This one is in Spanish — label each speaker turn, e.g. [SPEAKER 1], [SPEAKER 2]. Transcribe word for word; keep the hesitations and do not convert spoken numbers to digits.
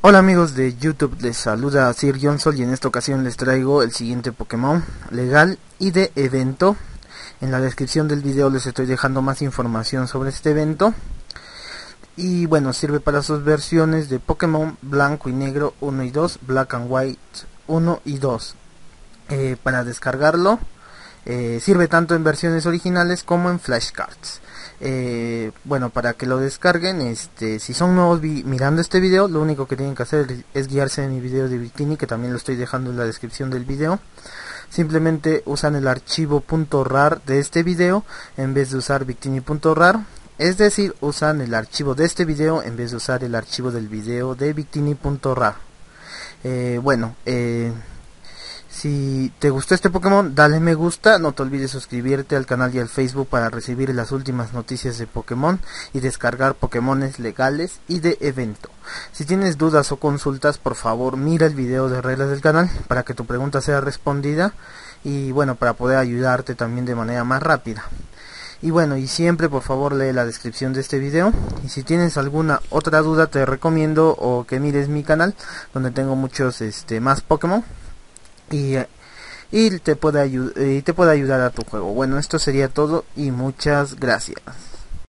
[SPEAKER 1] Hola amigos de YouTube, les saluda Sir Jonsol y en esta ocasión les traigo el siguiente Pokémon legal y de evento. En la descripción del video les estoy dejando más información sobre este evento. Y bueno, sirve para sus versiones de Pokémon blanco y negro uno y dos, Black and White uno y dos. Eh, para descargarlo, eh, sirve tanto en versiones originales como en flashcards. Eh, bueno, para que lo descarguen, este, si son nuevos mirando este video, lo único que tienen que hacer es guiarse en mi video de Victini, que también lo estoy dejando en la descripción del video. Simplemente usan el archivo .rar de este video en vez de usar victini.rar, es decir, usan el archivo de este video en vez de usar el archivo del video de victini.rar. Eh, bueno, eh, si te gustó este Pokémon, dale me gusta, no te olvides suscribirte al canal y al Facebook para recibir las últimas noticias de Pokémon y descargar Pokémones legales y de evento. Si tienes dudas o consultas, por favor mira el video de reglas del canal para que tu pregunta sea respondida y bueno, para poder ayudarte también de manera más rápida. Y bueno, y siempre por favor lee la descripción de este video, y si tienes alguna otra duda te recomiendo o que mires mi canal donde tengo muchos este más Pokémon y, y te puede ayudar y te puede ayudar a tu juego. Bueno, esto sería todo y muchas gracias.